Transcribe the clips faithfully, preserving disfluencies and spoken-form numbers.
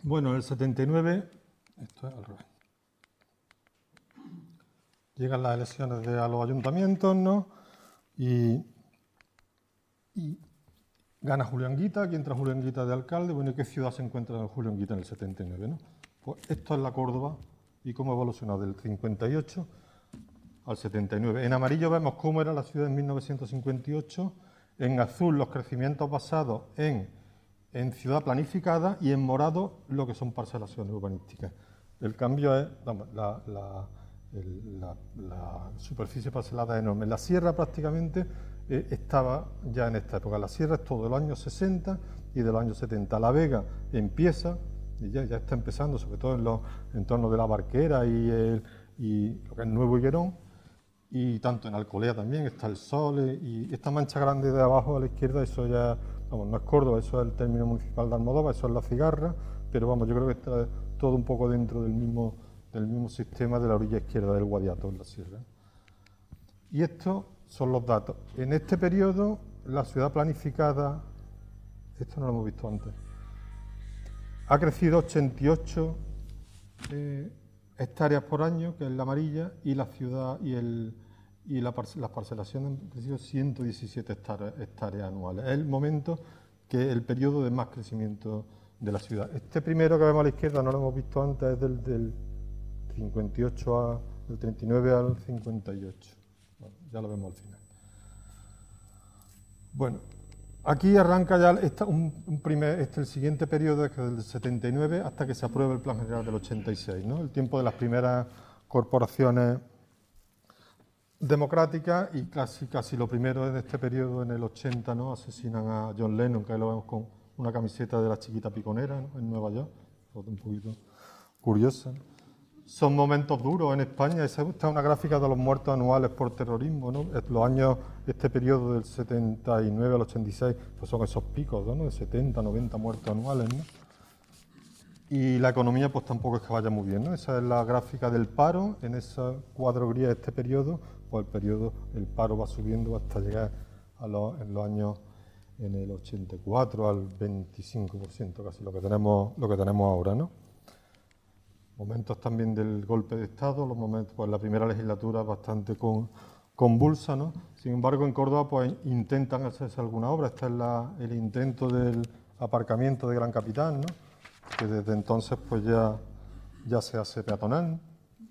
Bueno, en el setenta y nueve, esto es al revés, llegan las elecciones de, a los ayuntamientos, ¿no? Y, y gana Julio Anguita, aquí entra Julio Anguita de alcalde. Bueno, ¿y qué ciudad se encuentra Julio Anguita en el setenta y nueve, no? Pues esto es la Córdoba y cómo evolucionó del cincuenta y ocho al setenta y nueve. En amarillo vemos cómo era la ciudad en mil novecientos cincuenta y ocho, en azul los crecimientos basados en, en ciudad planificada y en morado lo que son parcelaciones urbanísticas. El cambio es, vamos, la, la, el, la, la superficie parcelada es enorme. La sierra prácticamente eh, estaba ya en esta época. La sierra es todo de los años sesenta y de los años setenta. La Vega empieza, y ya, ya está empezando, sobre todo en los entornos de la Barquera y, el, y lo que es Nuevo Higuerón, y tanto en Alcolea también está el Sol, y esta mancha grande de abajo a la izquierda, eso ya, vamos, no es Córdoba, eso es el término municipal de Almodóvar, eso es la Cigarra, pero vamos, yo creo que está todo un poco dentro del mismo, del mismo sistema de la orilla izquierda del Guadiato, en la sierra. Y estos son los datos. En este periodo, la ciudad planificada, esto no lo hemos visto antes, ha crecido ochenta y ocho eh, hectáreas por año, que es la amarilla, y la ciudad y, el, y la parce las parcelaciones han crecido ciento diecisiete hectáreas, hectáreas anuales. Es el momento que el periodo de más crecimiento de la ciudad. Este primero que vemos a la izquierda no lo hemos visto antes, es del, del cincuenta y ocho a, del treinta y nueve al cincuenta y ocho. Bueno, ya lo vemos al final. Bueno, aquí arranca ya esta, un, un primer, este, el siguiente periodo, que es del setenta y nueve hasta que se apruebe el Plan General del ochenta y seis, ¿no? El tiempo de las primeras corporaciones democráticas, y casi, casi lo primero en este periodo, en el ochenta, ¿no? Asesinan a John Lennon, que ahí lo vemos con una camiseta de la chiquita piconera, ¿no? En Nueva York, foto un poquito curiosa, ¿no? Son momentos duros en España. Esta es una gráfica de los muertos anuales por terrorismo, ¿no? Los años, este periodo del setenta y nueve al ochenta y seis, pues son esos picos, ¿no? De setenta, noventa muertos anuales, ¿no? Y la economía pues tampoco es que vaya muy bien, ¿no? Esa es la gráfica del paro. En esa cuadro gris de este periodo, pues el periodo, el paro va subiendo hasta llegar a los, en los años, en el ochenta y cuatro al veinticinco por ciento, casi lo que tenemos, lo que tenemos ahora, ¿no? Momentos también del golpe de Estado, los momentos, pues la primera legislatura bastante con, convulsa, ¿no? Sin embargo, en Córdoba pues intentan hacerse alguna obra. Este es la, el intento del aparcamiento de Gran Capitán, ¿no? Que desde entonces pues ya, ya se hace peatonal, ¿no?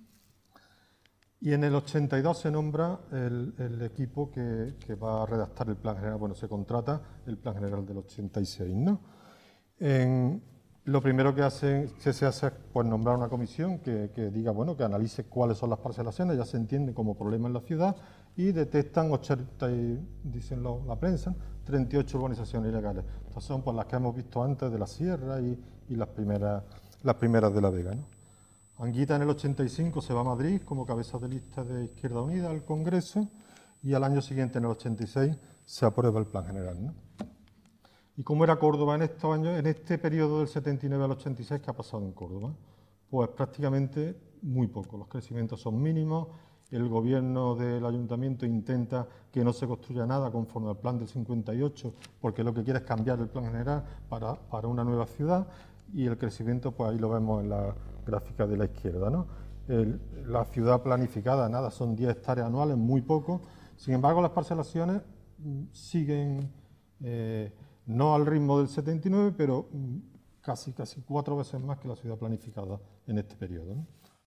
Y en el ochenta y dos se nombra el, el equipo que, que va a redactar el plan general, bueno, se contrata el plan general del ochenta y seis, ¿no? En, Lo primero que, hace, que se hace es pues, nombrar una comisión que, que diga, bueno, que analice cuáles son las parcelaciones, ya se entiende como problema en la ciudad, y detectan ochenta, dicen lo, la prensa, treinta y ocho urbanizaciones ilegales. Estas son pues, las que hemos visto antes de la Sierra y, y las, primeras, las primeras de La Vega, ¿no? Anguita en el ochenta y cinco se va a Madrid como cabeza de lista de Izquierda Unida al Congreso, y al año siguiente, en el ochenta y seis, se aprueba el plan general, ¿no? ¿Y cómo era Córdoba en estos años, en este periodo del setenta y nueve al ochenta y seis? ¿Qué ha pasado en Córdoba? Pues prácticamente muy poco. Los crecimientos son mínimos. El gobierno del ayuntamiento intenta que no se construya nada conforme al plan del cincuenta y ocho, porque lo que quiere es cambiar el plan general para, para una nueva ciudad, y el crecimiento, pues ahí lo vemos en la gráfica de la izquierda, ¿no? El, la ciudad planificada, nada, son diez hectáreas anuales, muy poco. Sin embargo, las parcelaciones siguen... Eh, no al ritmo del setenta y nueve, pero casi, casi cuatro veces más que la ciudad planificada en este periodo, ¿no?